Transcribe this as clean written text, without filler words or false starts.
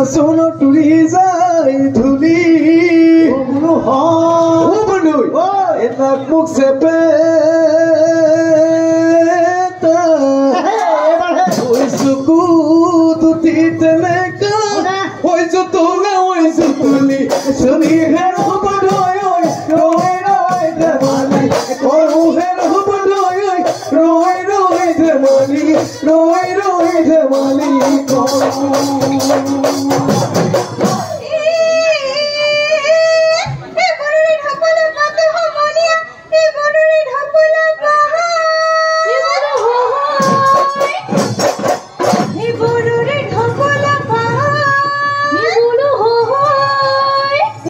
সোন টুৰি যায় ধুলি এনাক মোক চেপে চকু দুটি তেনেকা হৈছো তোলা হৈছো তুলি শুনি হেৰ হ'ব ৰৈ ৰৈ ৰৈ ধেমালি কৰো হেৰ হ'ব ৰৈ ৰৈ ৰৈ ধেমালি ৰৈ ৰৈ ধেমালি Hey,